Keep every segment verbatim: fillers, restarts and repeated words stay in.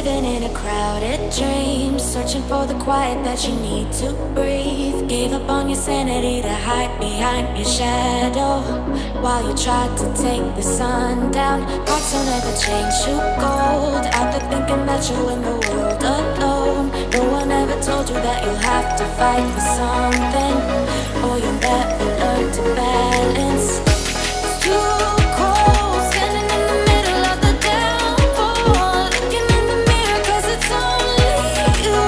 Living in a crowded dream, searching for the quiet that you need to breathe. Gave up on your sanity to hide behind your shadow, while you tried to take the sun down. Hearts don't ever change to gold, out there thinking that you're in the world alone. No one ever told you that you'll have to fight for something, or you'll never learn to balance. It's too cold, standing in the middle of the downpour, looking in the mirror, cause it's only you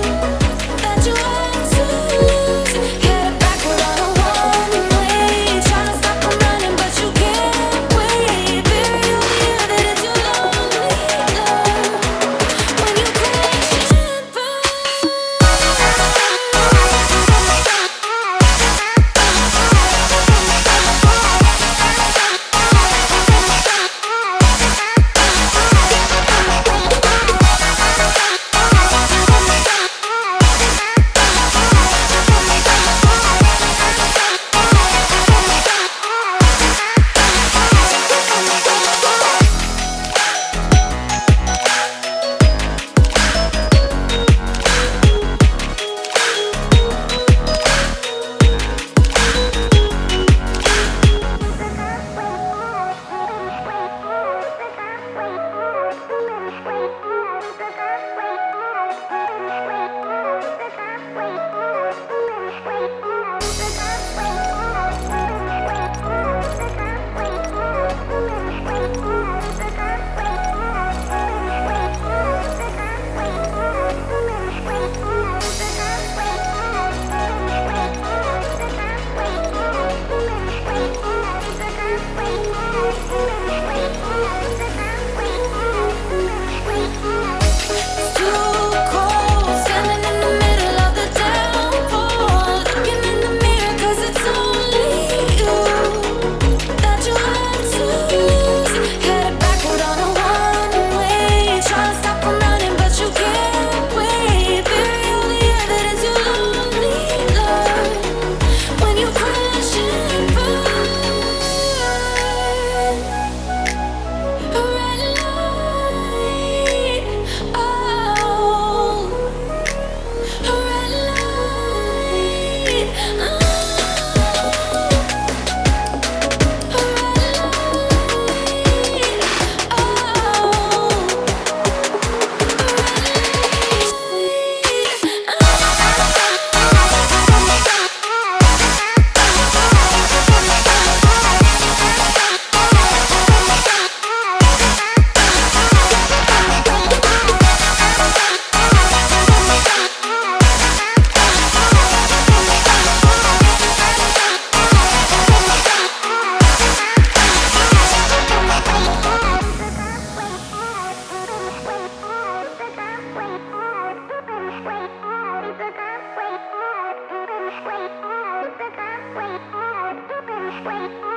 that you have to lose. Headed backward on a one-way, trying to stop from running, but you can't wait. Baby, you'll hear that it's your lonely love when you crash and burn. Wait.